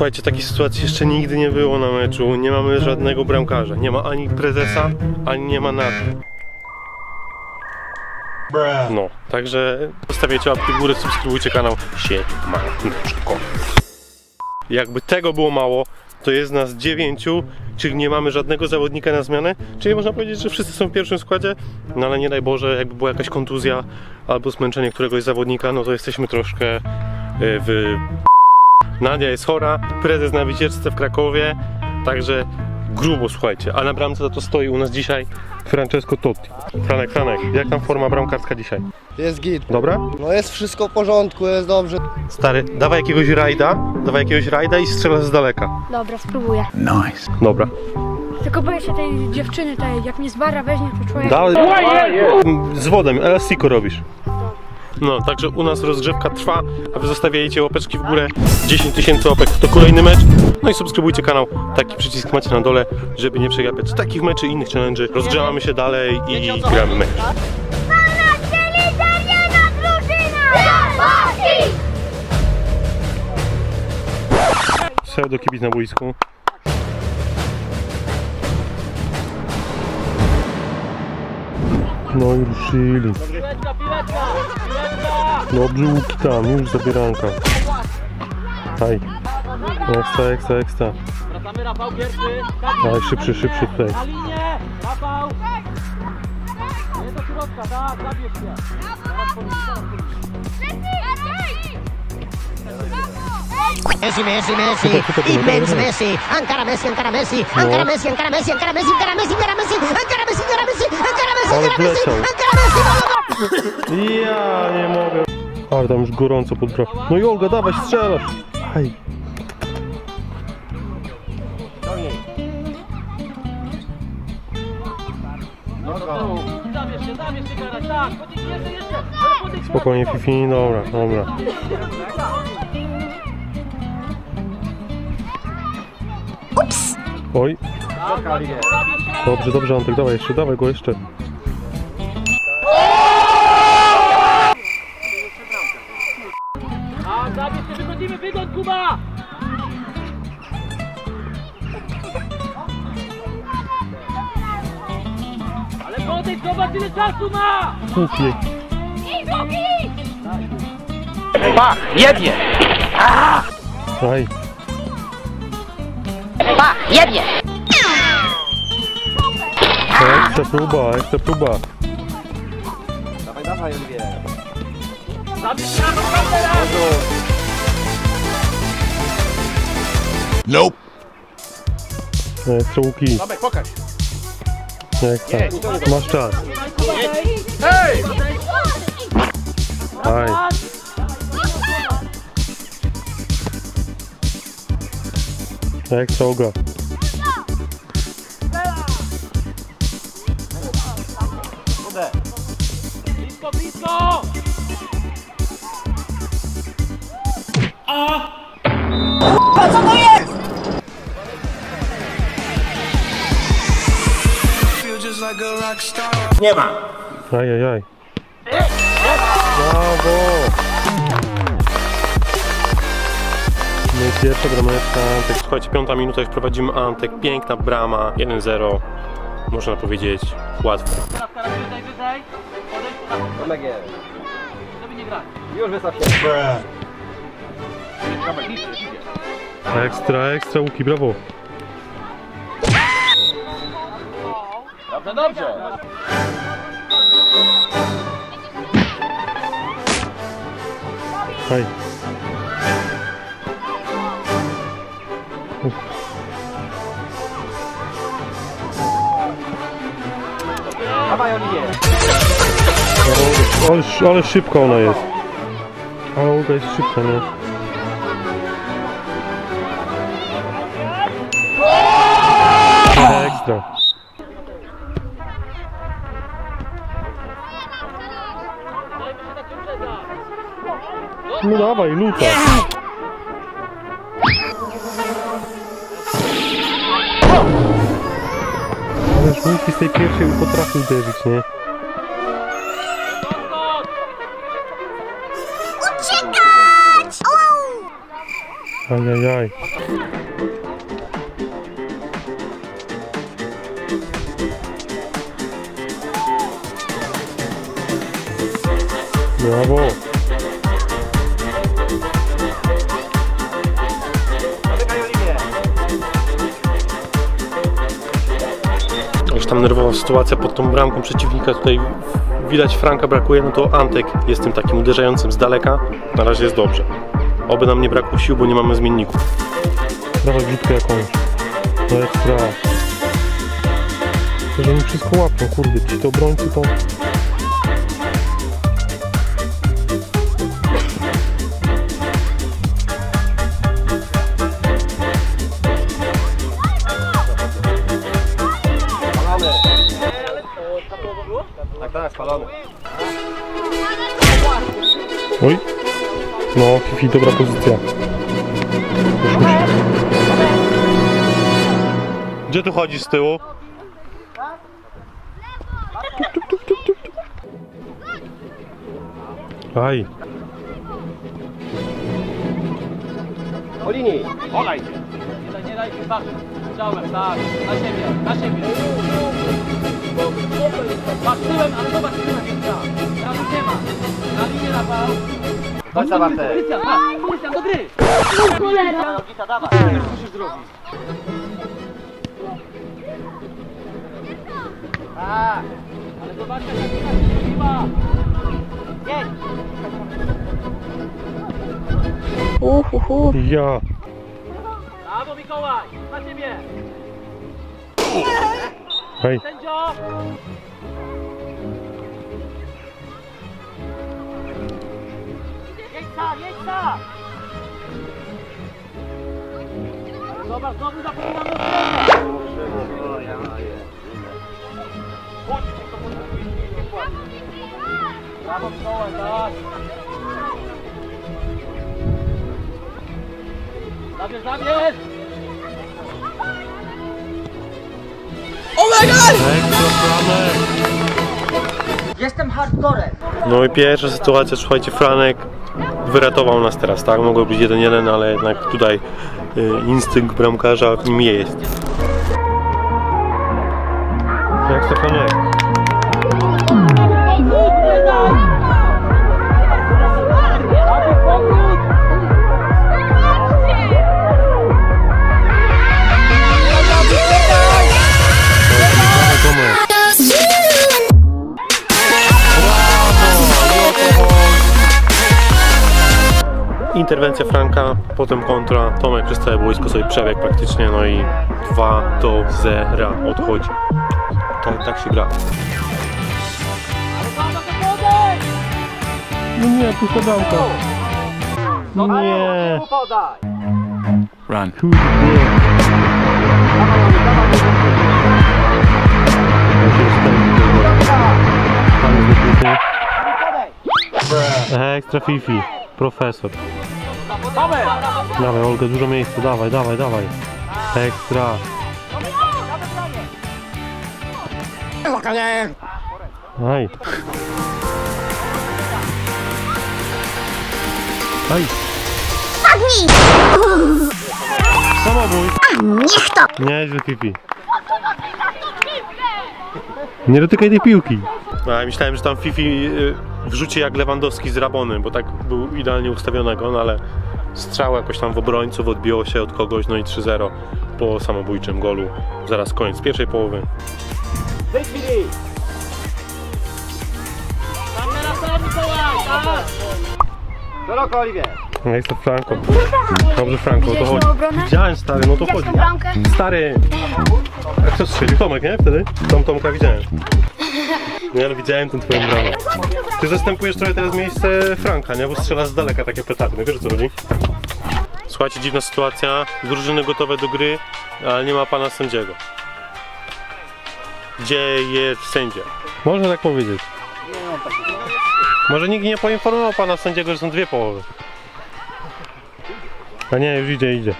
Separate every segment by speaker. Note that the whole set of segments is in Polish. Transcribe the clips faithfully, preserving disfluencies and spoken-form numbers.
Speaker 1: Słuchajcie, takiej sytuacji jeszcze nigdy nie było na meczu. Nie mamy żadnego bramkarza. Nie ma ani prezesa, ani nie ma nad. No, także zostawiajcie łapki w górę, subskrybujcie kanał. Siemaneczko. Jakby tego było mało, to jest nas dziewięciu, czyli nie mamy żadnego zawodnika na zmianę. Czyli można powiedzieć, że wszyscy są w pierwszym składzie. No ale nie daj Boże, jakby była jakaś kontuzja albo zmęczenie któregoś zawodnika, no to jesteśmy troszkę w... Nadia jest chora, prezes na wycieczce w Krakowie, także grubo, słuchajcie. A na bramce to stoi u nas dzisiaj Francesco Totti. Franek, Franek, jak tam forma bramkarska dzisiaj?
Speaker 2: Jest git.
Speaker 1: Dobra?
Speaker 2: No jest wszystko w porządku, jest dobrze.
Speaker 1: Stary, dawaj jakiegoś rajda, dawaj jakiegoś rajda i strzelasz z daleka.
Speaker 3: Dobra, spróbuję.
Speaker 1: Nice. Dobra.
Speaker 3: Tylko boję się tej dziewczyny, tej, jak mnie z bara weźmie, to człowiek...
Speaker 1: Dawaj. Z wodem, elastiko robisz. No, także u nas rozgrzewka trwa, a wy zostawiajcie łapeczki w górę, dziesięć tysięcy łapek to kolejny mecz, no i subskrybujcie kanał, taki przycisk macie na dole, żeby nie przegapiać takich meczy i innych challenge'y. Rozgrzewamy się dalej i gramy mecz. Pseudo kibic na boisku. No i ruszyli. Dobrze, łuki tam, już zabieranka. Haj. Ekstra, ekstra, ekstra.
Speaker 4: Wracamy, Rafał, pierwszy.
Speaker 1: Daj, szybszy, szybszy tutaj.
Speaker 4: Na linię, Rafał. Nie do środka, tak, zabierz się.
Speaker 5: Messi, Messi, Messi, immens Messi, encara Messi, encara Messi, encara Messi, encara Messi, encara Messi, encara Messi, encara Messi, encara Messi, encara Messi, encara Messi,
Speaker 1: Ale
Speaker 5: encara Messi,
Speaker 1: wleciał.
Speaker 5: encara Messi,
Speaker 1: Ja nie mogę. Ale tam już gorąco pod brak. No i Olga, dawaj, strzelasz. Haj.
Speaker 4: Zabierz się, zabierz się, garać, tak, podejdź jeszcze, jeszcze, ale podejdź.
Speaker 1: Spokojnie, Fifi, dobra, dobra.
Speaker 5: Ups.
Speaker 1: Oj. Dobrze, dobrze, Antek, dawaj jeszcze, dawaj go jeszcze.
Speaker 4: A, zabierz się, wychodzimy, wygoń, Kuba! Ale podejdź, zobacz, ile czasu ma!
Speaker 1: Kupiej.
Speaker 4: Pach, jednie!
Speaker 1: Aj.
Speaker 5: Pach, jednie!
Speaker 1: Ekstra próba, ekstra próba.
Speaker 2: Dawaj, dawaj, Oliwier.
Speaker 4: Zabierz się, Rafał, teraz!
Speaker 6: Nope.
Speaker 1: Ekstra łuki.
Speaker 4: Tomek, pokaż!
Speaker 1: Ekstra. Masz czas.
Speaker 4: Hej!
Speaker 1: Aj. Ekstra, Olga.
Speaker 4: Blisko, blisko!
Speaker 6: Nie ma.
Speaker 1: Aj, aj, aj. Brawo! No i pierwsza brameczka, Antek. Słuchajcie, piąta minuta, już prowadzimy Antek. Piękna brama, jeden zero. Można powiedzieć, łatwo.
Speaker 4: Teraz wyżej, wyżej! Podejdź,
Speaker 2: Tomek jest.
Speaker 4: żeby nie grać.
Speaker 2: Już wystaw się.
Speaker 1: Ekstra, ekstra, łuki, brawo.
Speaker 4: Dobrze, dobrze!
Speaker 1: Haj.
Speaker 2: Dawaj, Oliwier.
Speaker 1: Ale, ale szybka ona jest. Ale Olga jest szybka, nie? Ekstra. No dawaj, luta. Ale Łuki z tej pierwszej potrafił uderzyć, nie?
Speaker 5: Uciekać!
Speaker 1: Ajajaj. Brawo.
Speaker 2: Zamykaj Oliwier.
Speaker 1: Już tam nerwowa sytuacja pod tą bramką przeciwnika. Tutaj widać Franka brakuje, no to Antek jest tym takim uderzającym z daleka. Na razie jest dobrze. Oby nam nie brakło sił, bo nie mamy zmienników. Dawaj bitkę jakąś. No ekstra. To, że oni wszystko łapią, kurde, ci to obrońcy to...
Speaker 2: Spalony. Tak, tak, spalony.
Speaker 1: Oj. No, Fifi, dobra pozycja. Już, już. Gdzie tu chodzisz z tyłu? Tup, tup, tup, tup, tup, tup. Aj.
Speaker 2: Po linii.
Speaker 4: Olaj się. Nie daj, nie daj się zacząć. Strzałem, tak. Na siebie, na siebie. Patrz tyłem, ale zobacz tyłem jest gra. Teraz nie ma. Na linię na bał.
Speaker 2: Chodź za Bartek.
Speaker 4: Krystian, tak. Krystian, do gry.
Speaker 3: Cholera.
Speaker 4: Nogita, dawaj. Co musisz zrobić? Tak. Ale zobaczcie, jak to nie ma. Jedź.
Speaker 3: Uhuhu.
Speaker 1: Ja.
Speaker 4: Brawo, Mikołaj. Na ciebie.
Speaker 1: Hej.
Speaker 4: Sędzio. Jedź tam, jedź tam. Zobacz, znowu zapominamy o Brawo, Mikołaj, tak. Zabierz, zabierz!
Speaker 5: Jestem hardcorem.
Speaker 1: No i pierwsza sytuacja, słuchajcie, Franek wyratował nas teraz, tak? Mogło być jeden jeden, ale jednak tutaj y, instynkt bramkarza w nim jest. Jak to Franek? Interwencja Franka, potem kontra, Tomek przez całe boisko sobie przebiegł praktycznie, no i dwa do zera odchodzi. Tak, tak się gra. No nie, pusta bramka. No nie.
Speaker 2: Podaj.
Speaker 1: Run. Ekstra Fifi, profesor. Dawaj Olga, dużo miejsca, dawaj, dawaj, dawaj. Ekstra. Aj. Aj. Samobój.
Speaker 5: Niech to.
Speaker 1: Nieźle Fifi. Nie dotykaj tej piłki. A, myślałem, że tam Fifi y, wrzuci jak Lewandowski z Rabony, bo tak był idealnie ustawionego, no ale strzał jakoś tam w obrońców odbiło się od kogoś, no i trzy zero po samobójczym golu. Zaraz koniec pierwszej połowy.
Speaker 2: Wyjdź Filip.
Speaker 4: Tam na sam, Mikołaj, tak!
Speaker 2: Szeroko Oliwier.
Speaker 1: Jak to Franko. Dobrze Franko, o to chodzi. Widziałem stary, no to chodzi. Stary! Jak to strzelił? Tomek, nie? Wtedy? Tom Tomka widziałem. Nie, ale widziałem tą twoją bramę. Ty zastępujesz trochę teraz miejsce Franka, nie? Bo strzelasz z daleka takie petardy, wiesz o co chodzi? Słuchajcie, dziwna sytuacja. Drużyny gotowe do gry, ale nie ma pana sędziego. Gdzie jest sędzia? Można tak powiedzieć. Może nikt nie poinformował pana sędziego, że są dwie połowy. A nie, już idzie, idzie.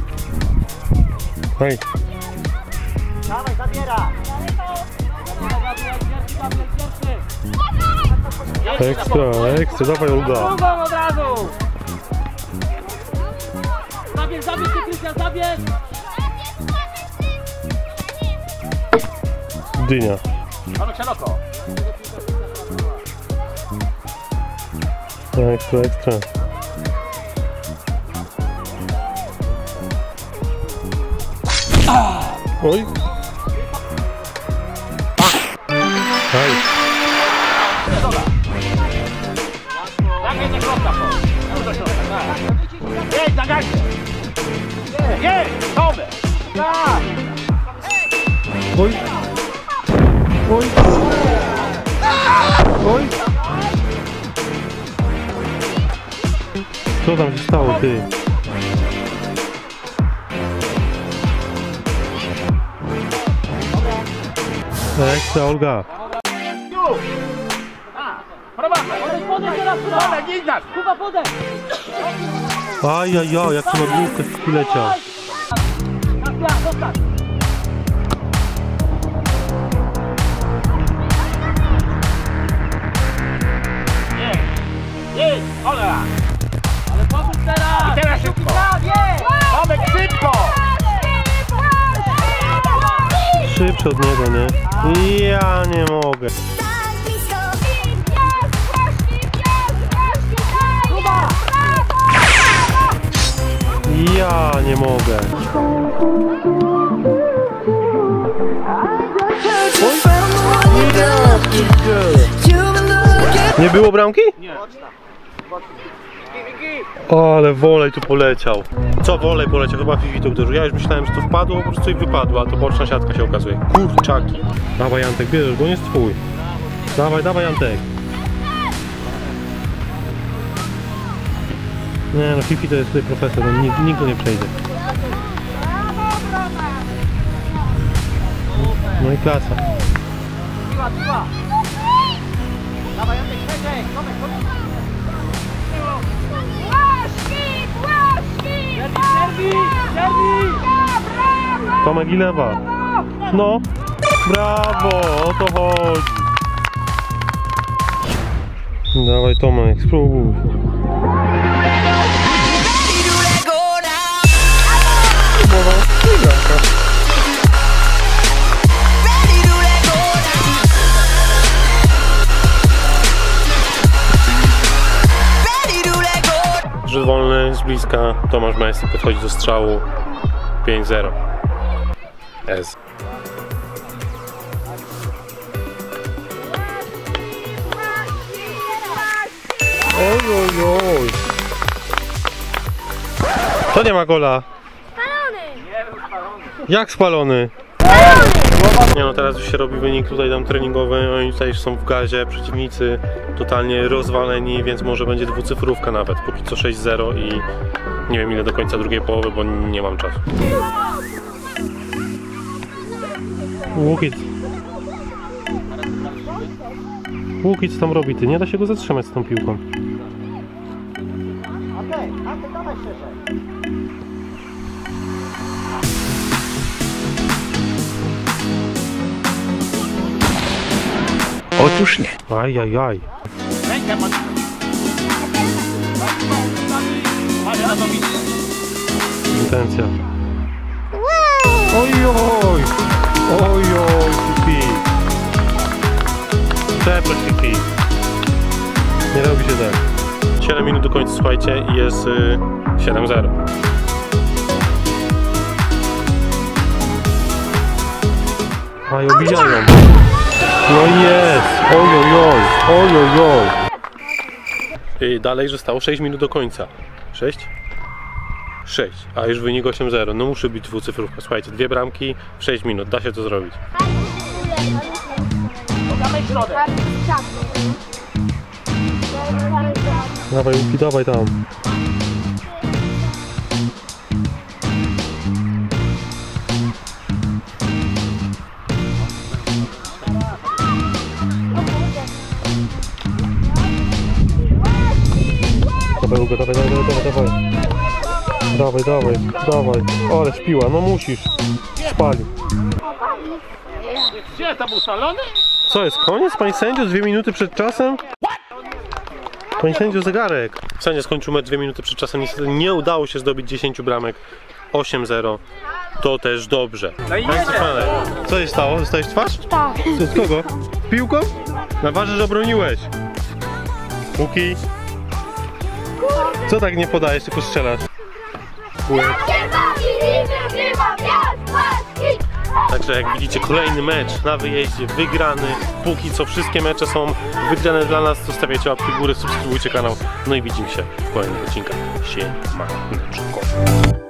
Speaker 1: Hej.
Speaker 2: Dawaj, zabiera.
Speaker 1: Ekstra, ekstra, dawaj Olga.
Speaker 4: Drugą od razu! Zabierz, zabierz ty, Krystian, zabierz!
Speaker 1: Dynia.
Speaker 2: Mamy szeroko.
Speaker 1: Ekstra, ekstra. Oj. Aj.
Speaker 2: Zagraj na środka, po. Jedź, zagraj! Jedź, Tomy! Tak!
Speaker 1: Oj. Oj. Oj. Co tam się stało, ty? Ekstra, Olga.
Speaker 4: Podejdź, podejdź teraz, Kuba!
Speaker 2: Tomek, idź nas!
Speaker 4: Kuba, podejdź!
Speaker 1: Ajajaj, jak to na główkę przyleciał.
Speaker 4: Ja, zostań!
Speaker 2: Jedź, cholera!
Speaker 4: Ale pomóż teraz!
Speaker 2: I teraz szybko!
Speaker 4: Jedź!
Speaker 2: Tomek, szybko!
Speaker 1: Szybszy od niego, nie? Ja nie mogę. Ja nie mogę. Nie było bramki? Nie. O, ale wolej tu poleciał. Co wolej poleciał? Chyba Fifi to uderzył. Ja już myślałem, że to wpadło, po prostu coś wypadło, a to boczna siatka się okazuje. Kurczaki. Dawaj Jantek, bierzesz, bo nie jest twój. Dawaj, dawaj Jantek. Nie no, Fifi to jest tutaj profesor, on nikt, nikt go nie przejdzie. No i klasa.
Speaker 4: Piła, piła! Dawaj, Jantek, trzeciej! Tomek, Tomek! Derbi, derbi!
Speaker 1: Tomek i lewa. No, brawo, o to chodzi. Dawaj Tomek, spróbuj. Rzut wolny z bliska, Tomasz Messi podchodzi do strzału. pięć zero. S. Oj, oj, oj. To nie ma gola. Jak spalony? Nie no, teraz już się robi wynik tutaj tam treningowy, oni tutaj już są w gazie, przeciwnicy totalnie rozwaleni, więc może będzie dwucyfrówka nawet, póki co sześć zero i nie wiem ile do końca drugiej połowy, bo nie mam czasu. Łukic. Łukic tam robi, ty, nie da się go zatrzymać z tą piłką.
Speaker 5: Okej, Antek, dawaj szerzej.
Speaker 2: Otóż nie.
Speaker 1: Aj, aj, aj.
Speaker 2: Rękę pod... Patrz na to miejsce.
Speaker 1: Intencja. Oj, oj. Oj, oj, Fifi. Przeproś, Fifi. Nie robi się tak. siedem minut do końca, słuchajcie, i jest y, siedem zero. Aj, obijają. No jest! Oj, oj, oj! Oj, oj, oj! I dalej, że stało sześć minut do końca. sześć? sześć, a już wynik osiem zero. No muszę być dwucyfrówka. Słuchajcie, dwie bramki w sześć minut. Da się to zrobić. Dawaj, Łuki, dawaj tam. Dawaj, Łuka, dawaj, dawaj, dawaj, dawaj. Dawaj, dawaj, dawaj. Ale śpiła, no musisz. Spali.
Speaker 2: Gdzie to był szalony?
Speaker 1: Co jest, koniec, panie sędzio? Dwie minuty przed czasem? Panie sędzio, zegarek. Sędzia skończył mecz dwie minuty przed czasem. Niestety nie udało się zdobyć dziesięciu bramek. osiem zero. To też dobrze.
Speaker 2: No i
Speaker 1: Panie
Speaker 2: jedzie.
Speaker 1: Stefane, co się stało? Dostałeś twarz?
Speaker 3: Tak.
Speaker 1: Co, z kogo? Piłką? Na warze, że obroniłeś. Łuki. Co tak nie podajesz, tylko strzelasz? Łeb. Także jak widzicie, kolejny mecz na wyjeździe wygrany. Póki co wszystkie mecze są wygrane dla nas. Zostawiajcie łapki w górę, subskrybujcie kanał. No i widzimy się w kolejnych odcinkach. Siemaneczko.